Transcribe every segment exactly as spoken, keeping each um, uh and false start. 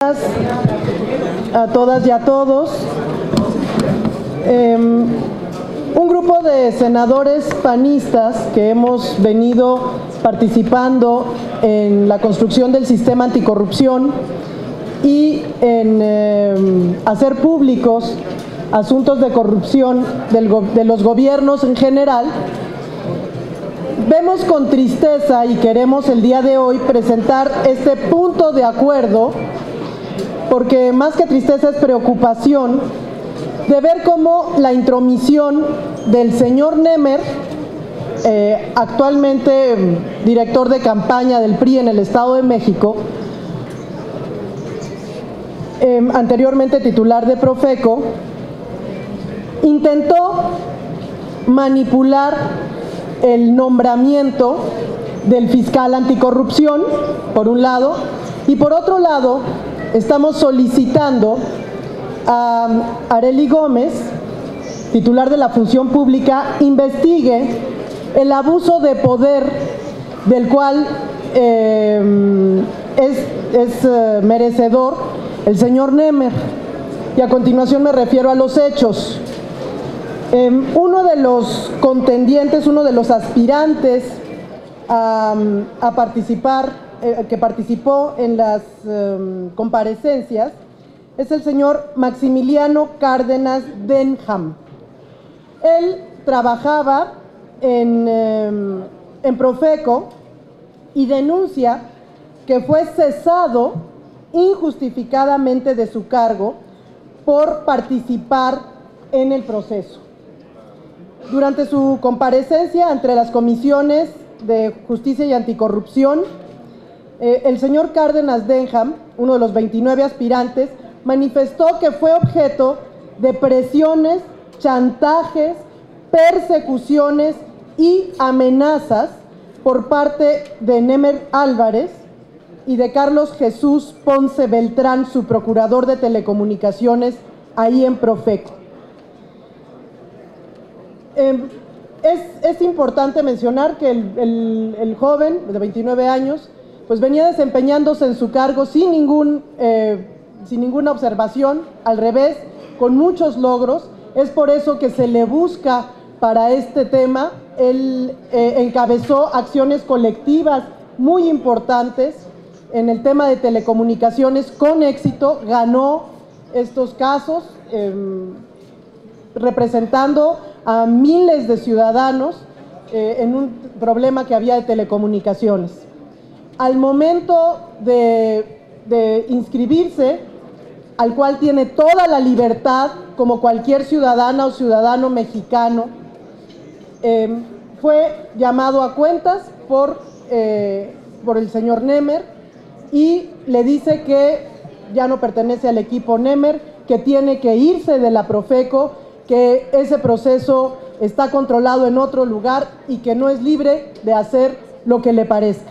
días a todas y a todos. Eh, un grupo de senadores panistas que hemos venido participando en la construcción del sistema anticorrupción y en eh, hacer públicos asuntos de corrupción del, de los gobiernos en general, vemos con tristeza y queremos el día de hoy presentar este punto de acuerdo, porque más que tristeza es preocupación de ver cómo la intromisión del señor Nemer, eh, actualmente director de campaña del P R I en el Estado de México, eh, anteriormente titular de Profeco, intentó manipular el nombramiento del fiscal anticorrupción, por un lado, y por otro lado, estamos solicitando a Arely Gómez, titular de la Función Pública, investigue el abuso de poder del cual eh, es, es eh, merecedor el señor Nemer. Y a continuación me refiero a los hechos. Eh, uno de los contendientes, uno de los aspirantes a, a participar, eh, que participó en las eh, comparecencias, es el señor Maximiliano Cárdenas Denham. Él trabajaba en, eh, en Profeco y denuncia que fue cesado injustificadamente de su cargo por participar en el proceso. Durante su comparecencia ante las comisiones de Justicia y Anticorrupción, eh, el señor Cárdenas Denham, uno de los veintinueve aspirantes, manifestó que fue objeto de presiones, chantajes, persecuciones y amenazas por parte de Nemer Álvarez y de Carlos Jesús Ponce Beltrán, su procurador de telecomunicaciones, ahí en Profeco. Eh, es, es importante mencionar que el, el, el joven de veintinueve años pues venía desempeñándose en su cargo sin, ningún, eh, sin ninguna observación, al revés, con muchos logros. Es por eso que se le busca para este tema. Él eh, encabezó acciones colectivas muy importantes en el tema de telecomunicaciones con éxito, ganó estos casos eh, representando a miles de ciudadanos eh, en un problema que había de telecomunicaciones. Al momento de, de inscribirse, al cual tiene toda la libertad, como cualquier ciudadana o ciudadano mexicano, eh, fue llamado a cuentas por, eh, por el señor Nemer y le dice que ya no pertenece al equipo Nemer, que tiene que irse de la Profeco, que ese proceso está controlado en otro lugar y que no es libre de hacer lo que le parezca.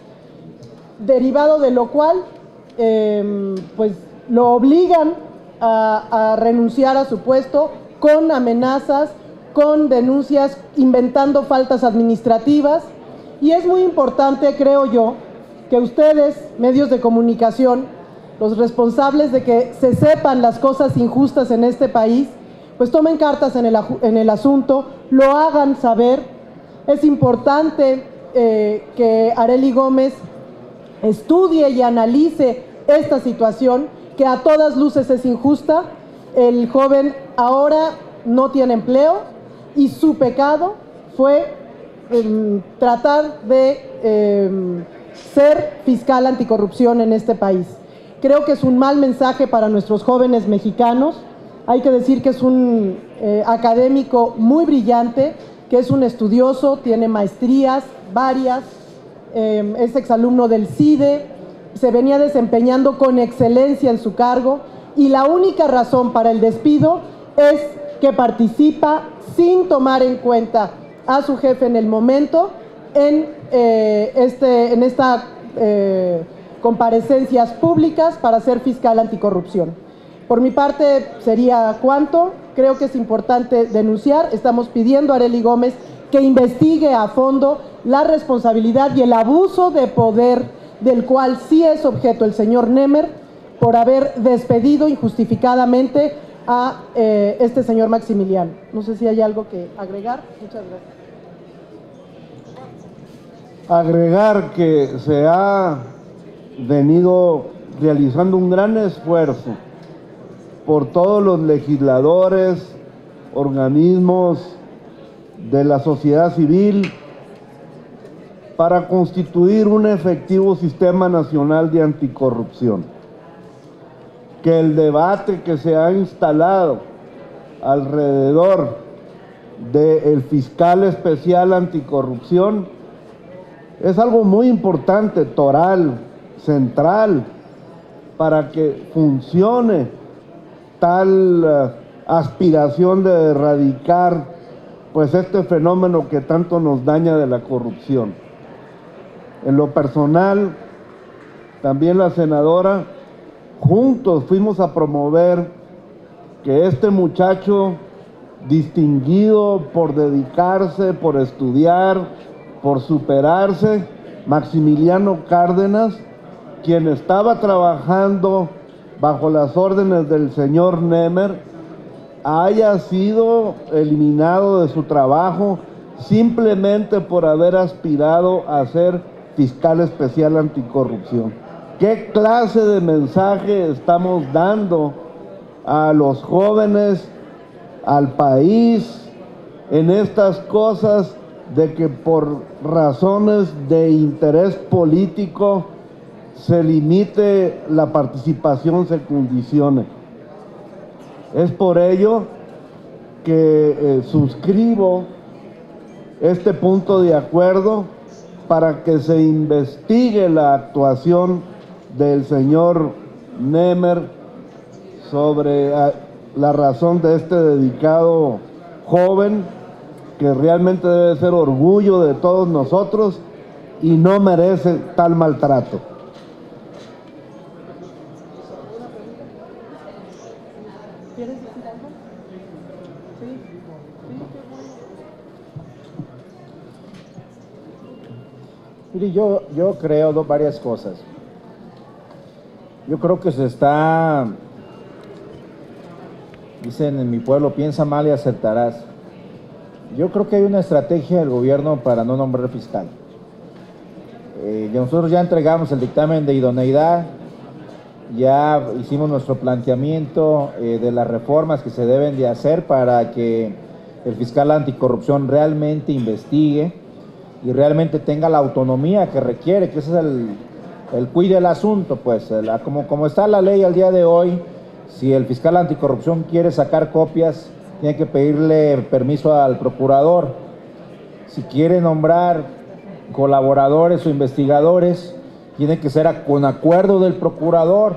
Derivado de lo cual, eh, pues lo obligan a, a renunciar a su puesto con amenazas, con denuncias, inventando faltas administrativas. Y es muy importante, creo yo, que ustedes, medios de comunicación, los responsables de que se sepan las cosas injustas en este país, pues tomen cartas en el, en el asunto, lo hagan saber. Es importante eh, que Arely Gómez estudie y analice esta situación, que a todas luces es injusta. El joven ahora no tiene empleo y su pecado fue eh, tratar de eh, ser fiscal anticorrupción en este país. Creo que es un mal mensaje para nuestros jóvenes mexicanos. Hay que decir que es un eh, académico muy brillante, que es un estudioso, tiene maestrías varias, eh, es exalumno del CIDE, se venía desempeñando con excelencia en su cargo y la única razón para el despido es que participa sin tomar en cuenta a su jefe en el momento en, eh, este, en estas eh, comparecencias públicas para ser fiscal anticorrupción. Por mi parte sería cuanto. Creo que es importante denunciar. Estamos pidiendo a Arely Gómez que investigue a fondo la responsabilidad y el abuso de poder del cual sí es objeto el señor Nemer por haber despedido injustificadamente a eh, este señor Maximiliano. No sé si hay algo que agregar. Muchas gracias. Agregar que se ha venido realizando un gran esfuerzo por todos los legisladores, organismos de la sociedad civil para constituir un efectivo sistema nacional de anticorrupción. Que el debate que se ha instalado alrededor del fiscal especial anticorrupción es algo muy importante, toral, central, para que funcione tal uh, aspiración de erradicar pues este fenómeno que tanto nos daña de la corrupción. En lo personal, también la senadora, juntos fuimos a promover que este muchacho distinguido por dedicarse, por estudiar, por superarse, Maximiliano Cárdenas, quien estaba trabajando bajo las órdenes del señor Nemer, haya sido eliminado de su trabajo simplemente por haber aspirado a ser fiscal especial anticorrupción. ¿Qué clase de mensaje estamos dando a los jóvenes, al país, en estas cosas de que por razones de interés político se limite la participación, se condicione? Es por ello que eh, suscribo este punto de acuerdo para que se investigue la actuación del señor Nemer sobre uh, la razón de este dedicado joven, que realmente debe ser orgullo de todos nosotros y no merece tal maltrato. ¿Quieres decir algo? Sí, sí, qué bueno. Mire, yo, yo creo dos, varias cosas. Yo creo que se está, dicen en mi pueblo, piensa mal y acertarás. Yo creo que hay una estrategia del gobierno para no nombrar fiscal. Eh, nosotros ya entregamos el dictamen de idoneidad, ya hicimos nuestro planteamiento eh, de las reformas que se deben de hacer para que el fiscal anticorrupción realmente investigue y realmente tenga la autonomía que requiere, que ese es el, el cuide del asunto, pues, la, como, como está la ley al día de hoy, si el fiscal anticorrupción quiere sacar copias, tiene que pedirle permiso al procurador. Si quiere nombrar colaboradores o investigadores, tiene que ser a, con acuerdo del procurador.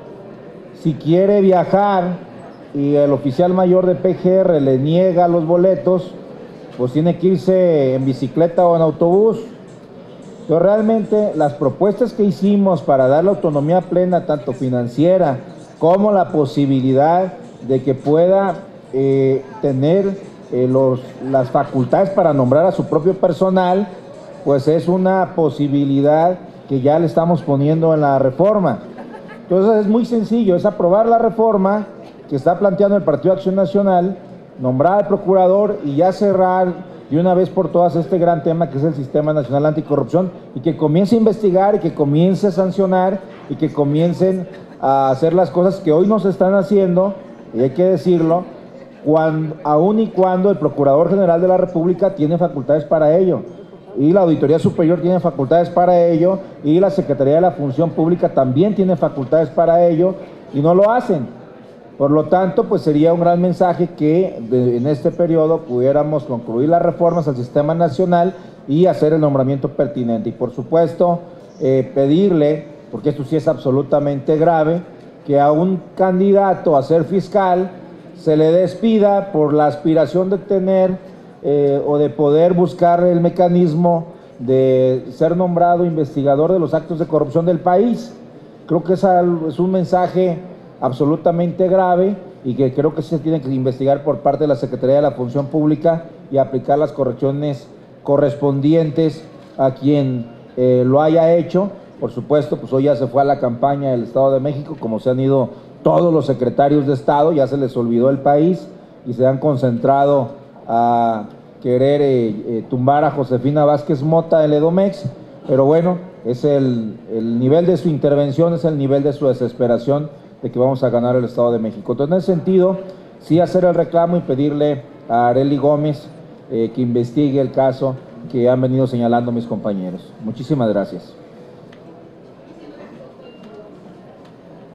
Si quiere viajar y el oficial mayor de P G R le niega los boletos, pues tiene que irse en bicicleta o en autobús. Pero realmente las propuestas que hicimos para dar la autonomía plena, tanto financiera como la posibilidad de que pueda eh, tener eh, los, las facultades para nombrar a su propio personal, pues es una posibilidad que ya le estamos poniendo en la reforma. Entonces es muy sencillo, es aprobar la reforma que está planteando el Partido Acción Nacional, nombrar al procurador y ya cerrar de una vez por todas este gran tema que es el Sistema Nacional Anticorrupción, y que comience a investigar y que comience a sancionar y que comiencen a hacer las cosas que hoy no se están haciendo, y hay que decirlo, cuando, aun y cuando el Procurador General de la República tiene facultades para ello, y la Auditoría Superior tiene facultades para ello, y la Secretaría de la Función Pública también tiene facultades para ello, y no lo hacen. Por lo tanto, pues sería un gran mensaje que de, en este periodo pudiéramos concluir las reformas al Sistema Nacional y hacer el nombramiento pertinente. Y por supuesto, eh, pedirle, porque esto sí es absolutamente grave, que a un candidato a ser fiscal se le despida por la aspiración de tener eh, o de poder buscar el mecanismo de ser nombrado investigador de los actos de corrupción del país. Creo que es, es un mensaje absolutamente grave y que creo que se tiene que investigar por parte de la Secretaría de la Función Pública y aplicar las correcciones correspondientes a quien eh, lo haya hecho, Por supuesto, pues hoy ya se fue a la campaña del Estado de México, como se han ido todos los secretarios de Estado, ya se les olvidó el país y se han concentrado a querer eh, eh, tumbar a Josefina Vázquez Mota del Edomex, pero bueno, es el, el nivel de su intervención, es el nivel de su desesperación de que vamos a ganar el Estado de México. Entonces, en ese sentido, sí hacer el reclamo y pedirle a Arely Gómez eh, que investigue el caso que han venido señalando mis compañeros. Muchísimas gracias.